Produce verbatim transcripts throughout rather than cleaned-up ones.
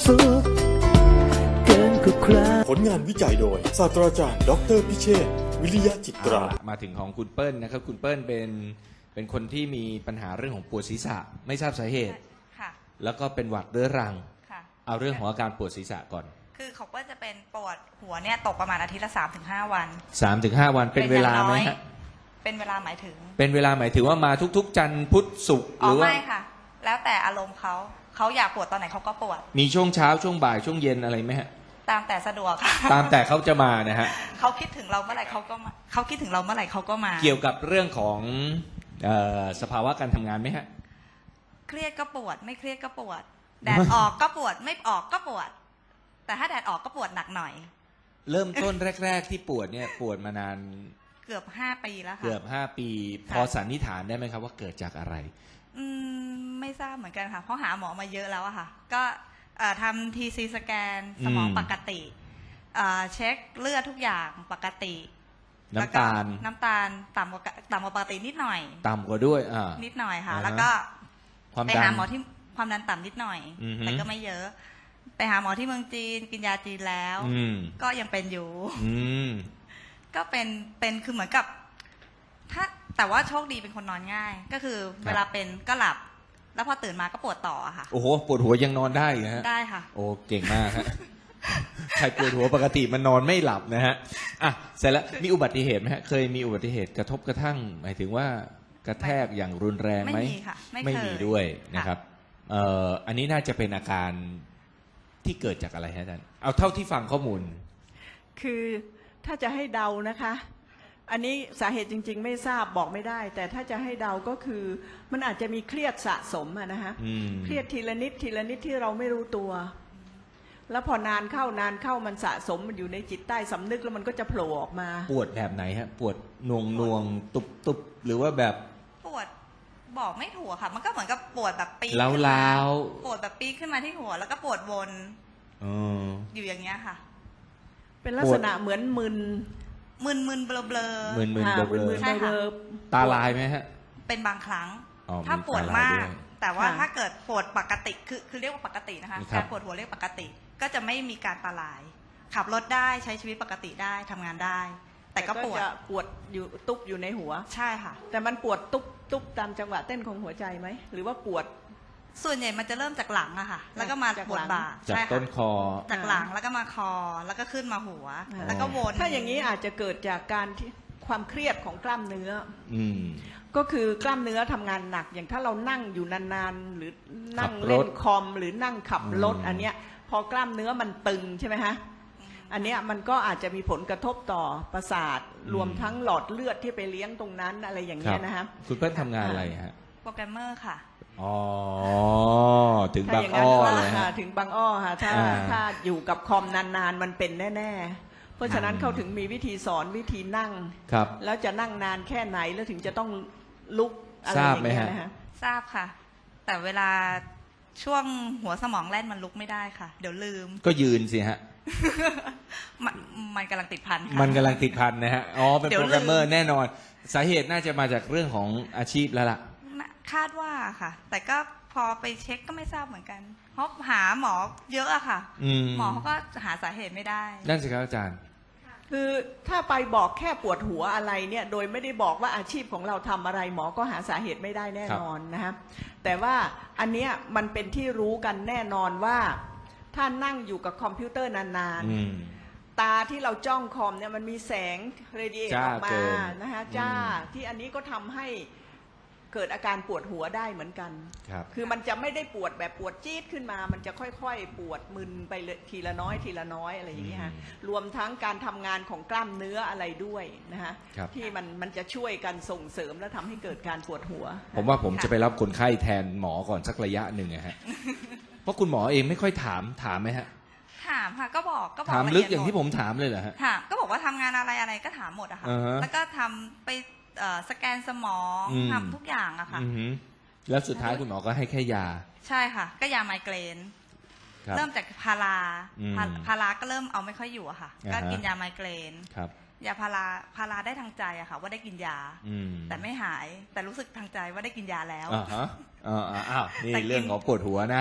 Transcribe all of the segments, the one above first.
สุขเกินกว่าใครผลงานวิจัยโดยศาสตราจารย์ดรพิเชษฐ์วิริยะจิตรามาถึงของคุณเปิ้ลนะครับคุณเปิ้ลเป็นเป็นคนที่มีปัญหาเรื่องของปวดศีรษะไม่ทราบสาเหตุแล้วก็เป็นหวัดเรื้อรังเอาเรื่องของอาการปวดศีรษะก่อนคือเขาก็จะเป็นปวดหัวเนี่ยตกประมาณอาทิตย์ละสามถึงห้าวันสามถึงห้าวันเป็นเวลาไหมฮะเป็นเวลาหมายถึงเป็นเวลาหมายถึงว่ามาทุกๆจันทร์พุธศุกร์หรือว่าไม่ค่ะแล้วแต่อารมณ์เขาเขาอยากปวดตอนไหนเขาก็ปวดมีช่วงเช้าช่วงบ่ายช่วงเย็นอะไรไหมฮะตามแต่สะดวกค่ะตามแต่เขาจะมานะฮะเขาคิดถึงเราเมื่อไหร่เขาก็มาเขาคิดถึงเราเมื่อไหร่เขาก็มาเกี่ยวกับเรื่องของสภาวะการทำงานไหมฮะเครียดก็ปวดไม่เครียดก็ปวดแดดออกก็ปวดไม่ออกก็ปวดแต่ถ้าแดดออกก็ปวดหนักหน่อยเริ่มต้นแรกๆที่ปวดเนี่ยปวดมานานเกือบห้าปีแล้วค่ะเกือบห้าปีพอสันนิษฐานได้ไหมครับว่าเกิดจากอะไรอืมไม่ทราบเหมือนกันค่ะเพราะหาหมอมาเยอะแล้วอะค่ะก็ทำทีซีสแกนสมองปกติเช็คเลือดทุกอย่างปกติน้ำตาลน้ำตาลต่ำกว่าต่ำกว่าปกตินิดหน่อยต่ำกว่าด้วยอ่านิดหน่อยค่ะแล้วก็ไปหาหมอที่ความดันต่ำนิดหน่อยแต่ก็ไม่เยอะไปหาหมอที่เมืองจีนกินยาจีนแล้วก็ยังเป็นอยู่ก็เป็นเป็นคือเหมือนกับถ้าแต่ว่าโชคดีเป็นคนนอนง่ายก็คือเวลาเป็นก็หลับแล้วพอตื่นมาก็ปวดต่อค่ะโอ้โหปวดหัวยังนอนได้ฮะได้ค่ะโอ้เก่งมากฮะใครปวดหัวปกติมันนอนไม่หลับนะฮะอ่ะเสร็จแล้วมีอุบัติเหตุไหมฮะเคยมีอุบัติเหตุกระทบกระทั่งหมายถึงว่ากระแทกอย่างรุนแรงไหมไม่มีค่ะไม่มีด้วยนะครับเอ่ออันนี้น่าจะเป็นอาการที่เกิดจากอะไรฮะอาจารย์เอาเท่าที่ฟังข้อมูลคือถ้าจะให้เดานะคะอันนี้สาเหตุจริงๆไม่ทราบบอกไม่ได้แต่ถ้าจะให้เดาก็คือมันอาจจะมีเครียดสะสมอะนะฮะเครียดทีละนิดทีละนิดที่เราไม่รู้ตัวแล้วพอนานเข้านานเข้ามันสะสมมันอยู่ในจิตใต้สำนึกแล้วมันก็จะโผล่ออกมาปวดแบบไหนฮะปวดนวงนวงตุบตุบหรือว่าแบบปวดบอกไม่ถูกค่ะมันก็เหมือนกับปวดแบบปีล้าวล้าวปวดแบบปีขึ้นมาที่หัวแล้วก็ปวดวนอยู่อย่างเงี้ยค่ะเป็นลักษณะเหมือนมึนมึนมึนเบลอเบลอมึนมึนเบลอเบลอใช่ค่ะตาลายไหมฮะเป็นบางครั้งถ้าปวดมากแต่ว่าถ้าเกิดปวดปกติคือคือเรียกว่าปกตินะคะการปวดหัวเรียกปกติก็จะไม่มีการตาลายขับรถได้ใช้ชีวิตปกติได้ทำงานได้แต่ก็ปวดปวดอยู่ตุ๊บอยู่ในหัวใช่ค่ะแต่มันปวดตุ๊บตุ๊บตามจังหวะเต้นของหัวใจไหมหรือว่าปวดส่วนใหญ่มันจะเริ่มจากหลังอะค่ะแล้วก็มาปวดบ่าจากต้นคอจากหลังแล้วก็มาคอแล้วก็ขึ้นมาหัวแล้วก็วนถ้าอย่างนี้อาจจะเกิดจากการที่ความเครียดของกล้ามเนื้อก็คือกล้ามเนื้อทำงานหนักอย่างถ้าเรานั่งอยู่นานๆหรือนั่งเล่นคอมหรือนั่งขับรถอันเนี้ยพอกล้ามเนื้อมันตึงใช่ไหมฮะอันเนี้ยมันก็อาจจะมีผลกระทบต่อประสาทรวมทั้งหลอดเลือดที่ไปเลี้ยงตรงนั้นอะไรอย่างเงี้ยนะฮะคุณเปิ้ลทำงานอะไรฮะโปรแกรมเมอร์ค่ะอ๋อถึงบางอ้อเลยฮะถึงบางอ้อค่ะถ้าถ้าอยู่กับคอมนานๆมันเป็นแน่ๆเพราะฉะนั้นเขาถึงมีวิธีสอนวิธีนั่งแล้วจะนั่งนานแค่ไหนแล้วถึงจะต้องลุกอะไรอย่างเงี้ยนะฮะทราบค่ะแต่เวลาช่วงหัวสมองแล่นมันลุกไม่ได้ค่ะเดี๋ยวลืมก็ยืนสิฮะมันมันกำลังติดพันมันกำลังติดพันนะฮะอ๋อเป็นโปรแกรมเมอร์แน่นอนสาเหตุน่าจะมาจากเรื่องของอาชีพแล้วล่ะคาดว่าค่ะแต่ก็พอไปเช็คก็ไม่ทราบเหมือนกันเพราะหาหมอเยอะอะค่ะหมอเขาก็หาสาเหตุไม่ได้นั่นสิครับอาจารย์คือถ้าไปบอกแค่ปวดหัวอะไรเนี่ยโดยไม่ได้บอกว่าอาชีพของเราทำอะไรหมอก็หาสาเหตุไม่ได้แน่นอนนะฮะแต่ว่าอันเนี้ยมันเป็นที่รู้กันแน่นอนว่าถ้านั่งอยู่กับคอมพิวเตอร์นานๆตาที่เราจ้องคอมเนี่ยมันมีแสงเรดิเอทออกมานะฮะจ้าที่อันนี้ก็ทำให้เกิดอาการปวดหัวได้เหมือนกันคือมันจะไม่ได้ปวดแบบปวดจี๊ดขึ้นมามันจะค่อยๆปวดมึนไปทีละน้อยทีละน้อยอะไรอย่างเงี้ยฮะรวมทั้งการทำงานของกล้ามเนื้ออะไรด้วยนะฮะที่มันมันจะช่วยกันส่งเสริมและทำให้เกิดการปวดหัวผมว่าผมจะไปรับคนไข้แทนหมอก่อนสักระยะหนึ่งนะฮะเพราะคุณหมอเองไม่ค่อยถามถามไหมฮะถามค่ะก็บอกก็บอกถามลึกอย่างที่ผมถามเลยเหรอฮะถามก็บอกว่าทำงานอะไรอะไรก็ถามหมดอะค่ะแล้วก็ทำไปสแกนสมองทำทุกอย่างอะค่ะแล้วสุดท้ายคุณหมอก็ให้แค่ยาใช่ค่ะก็ยาไมเกรนเริ่มจากพาราพาราก็เริ่มเอาไม่ค่อยอยู่อะค่ะก็กินยาไมเกรนยาพาราพาราได้ทางใจอะค่ะว่าได้กินยาแต่ไม่หายแต่รู้สึกทางใจว่าได้กินยาแล้วอ้าวนี่เรื่องของปวดหัวนะ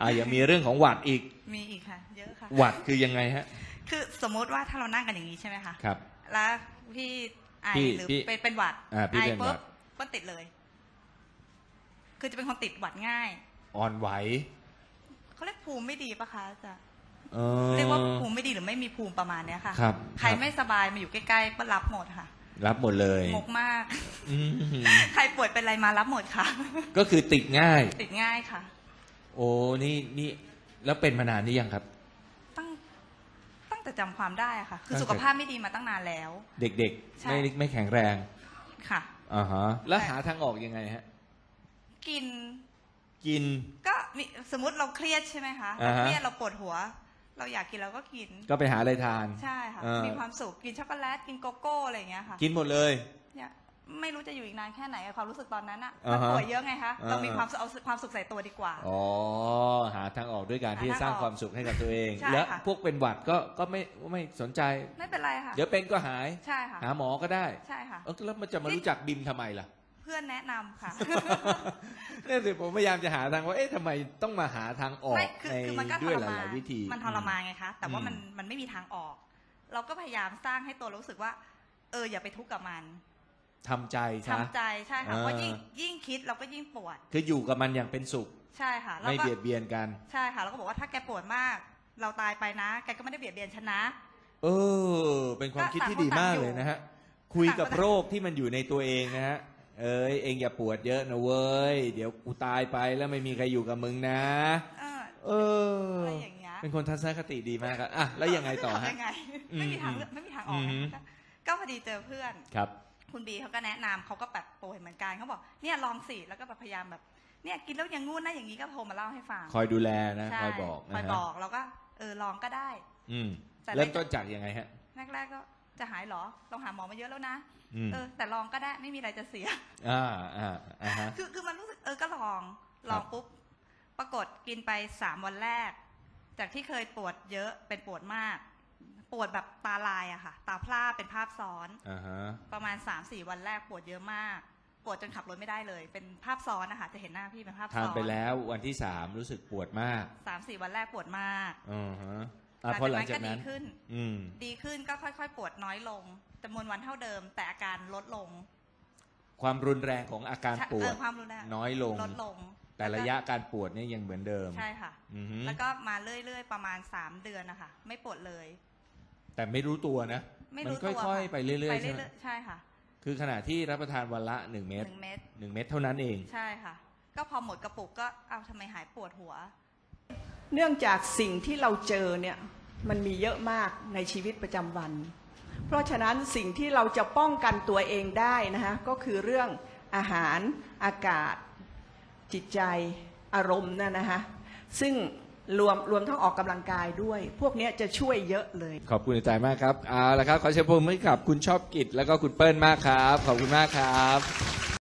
อ่ายังมีเรื่องของหวัดอีกมีอีกค่ะเยอะค่ะหวัดคือยังไงฮะคือสมมติว่าถ้าเรานั่งกันอย่างนี้ใช่ไหมคะครับแล้วพี่ไอหรือเป็นเป็นหวัดไอปุ๊บก็ติดเลยคือจะเป็นคนติดหวัดง่ายอ่อนไหวเขาเรียกภูมิไม่ดีปะคะจะเรียกว่าภูมิไม่ดีหรือไม่มีภูมิประมาณเนี้ยค่ะใครไม่สบายมาอยู่ใกล้ๆก็รับหมดค่ะรับหมดเลยงกมากใครป่วยเป็นอะไรมารับหมดค่ะก็คือติดง่ายติดง่ายค่ะโอ้นี่นี่แล้วเป็นมานานนี่ยังครับตั้งตั้งแต่จำความได้ค่ะคือสุขภาพไม่ดีมาตั้งนานแล้วเด็กๆไม่ไม่แข็งแรงค่ะอ่าฮะแล้วหาทางออกยังไงฮะกินกินก็สมมติเราเครียดใช่ไหมคะเครียดเราปวดหัวเราอยากกินเราก็กินก็ไปหาอะไรทานใช่ค่ะมีความสุขกินช็อกโกแลตกินโกโก้อะไรอย่างเงี้ยค่ะกินหมดเลยเนี่ยไม่รู้จะอยู่อีกนานแค่ไหนความรู้สึกตอนนั้นอะมันป่วยเยอะไงคะเรามีความเอาความสุขใส่ตัวดีกว่าอ๋อหาทางออกด้วยการที่จะสร้างความสุขให้กับตัวเองแล้วพวกเป็นหวัดก็ก็ไม่ไม่สนใจไม่เป็นไรค่ะเดี๋ยวเป็นก็หายใช่ค่ะหาหมอก็ได้ใช่ค่ะแล้วมันจะมารู้จักบิมทำไมล่ะเพื่อนแนะนำค่ะนี่สิผมพยายามจะหาทางว่าเอ๊ะทำไมต้องมาหาทางออกในด้วยหลายๆวิธีมันทรมานไงคะแต่ว่ามันมันไม่มีทางออก เราก็พยายามสร้างให้ตัวรู้สึกว่าเอออย่าไปทุกข์กับมันทำใจใช่ทำใจใช่ค่ะเพราะยิ่งยิ่งคิดเราก็ยิ่งปวดคืออยู่กับมันอย่างเป็นสุขใช่ค่ะไม่เบียดเบียนกันใช่ค่ะแล้วก็บอกว่าถ้าแกปวดมากเราตายไปนะแกก็ไม่ได้เบียดเบียนฉันนะเออเป็นความคิดที่ดีมากเลยนะฮะคุยกับโรคที่มันอยู่ในตัวเองนะฮะเอ้ยเองอย่าปวดเยอะนะเว้ยเดี๋ยวกูตายไปแล้วไม่มีใครอยู่กับมึงนะเออเป็นคนทัศนคติดีมากครับอ่ะแล้วยังไงต่อฮะไม่มีทางไม่มีทางออกก็พอดีเจอเพื่อนครับคุณบีเขาก็แนะนำเขาก็แบบป่วยเหมือนกันเขาบอกเนี่ยลองสิแล้วก็พยายามแบบเนี่ยกินแล้วอย่างงู้นนะอย่างนี้ก็โทรมาเล่าให้ฟังคอยดูแลนะคอยบอกคอยบอกแล้วก็เออลองก็ได้อืมเริ่มต้นจากยังไงฮะแรกๆก็จะหายหรอลองหาหมอมาเยอะแล้วนะเออแต่ลองก็ได้ไม่มีอะไรจะเสียอ่าอ่าอ่าฮะคือคือมันรู้สึกเออก็ลองลองปุ๊บปรากฏกินไปสามวันแรกจากที่เคยปวดเยอะเป็นปวดมากปวดแบบตาลายอะค่ะตาพร่าเป็นภาพซ้อนอ่าฮะประมาณ สามสี่ วันแรกปวดเยอะมากปวดจนขับรถไม่ได้เลยเป็นภาพซ้อนนะคะจะเห็นหน้าพี่เป็นภาพซ้อนทานไปแล้ววันที่สามรู้สึกปวดมากสามสี่ วันแรกปวดมากอือฮะพอหลังจากนั้นดีขึ้นดีขึ้นก็ค่อยๆปวดน้อยลงจำนวนวันเท่าเดิมแต่อาการลดลงความรุนแรงของอาการปวดน้อยลงลดลงแต่ระยะการปวดนี่ยังเหมือนเดิมใช่ค่ะแล้วก็มาเรื่อยๆประมาณสามเดือนนะคะไม่ปวดเลยแต่ไม่รู้ตัวนะมันค่อยๆไปเรื่อยๆใช่ไหมใช่ค่ะคือขณะที่รับประทานวันละหนึ่งเม็ดหนึ่งเม็ดหนึ่งเม็ดเท่านั้นเองใช่ค่ะก็พอหมดกระปุกก็เอาทำไมหายปวดหัวเนื่องจากสิ่งที่เราเจอเนี่ยมันมีเยอะมากในชีวิตประจำวันเพราะฉะนั้นสิ่งที่เราจะป้องกันตัวเองได้นะคะก็คือเรื่องอาหารอากาศจิตใจอารมณ์นั่นนะคะซึ่งรวมรวมทั้งออกกำลังกายด้วยพวกนี้จะช่วยเยอะเลยขอบคุณอาจารย์มากครับเอาละครับขอเชิญพบให้กับคุณชอบกิจแล้วก็คุณเปิ้ลมากครับขอบคุณมากครับ